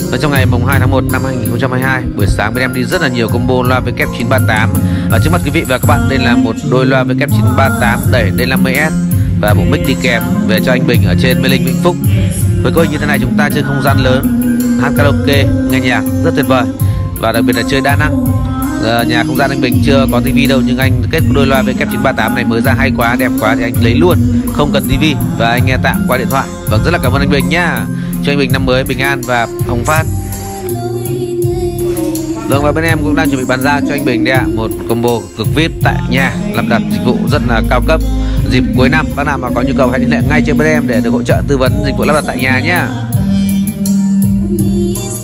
Và trong ngày mùng 2 tháng 1 năm 2022, buổi sáng bên em đi rất là nhiều combo loa với kép 938. Và trước mắt quý vị và các bạn, đây là một đôi loa với kép 938 đẩy D50S và bộ mic đi kèm về cho anh Bình ở trên Mê Linh Vĩnh Phúc. Với cấu hình như thế này, chúng ta chơi không gian lớn, hát karaoke, nghe nhạc rất tuyệt vời và đặc biệt là chơi đa năng. Nhà không gian anh Bình chưa có tivi đâu, nhưng anh kết đôi loa với kép 938 này mới ra hay quá, đẹp quá thì anh lấy luôn, không cần tivi và anh nghe tạm qua điện thoại. Vâng, rất là cảm ơn anh Bình nhá. Cho anh Bình năm mới bình an và hồng phát. Vâng, và bên em cũng đang chuẩn bị bàn giao cho anh Bình đây ạ, một combo cực VIP tại nhà, lắp đặt dịch vụ rất là cao cấp. Dịp cuối năm, bác nào mà có nhu cầu hãy liên hệ ngay trên bên em để được hỗ trợ tư vấn dịch vụ lắp đặt tại nhà nhé.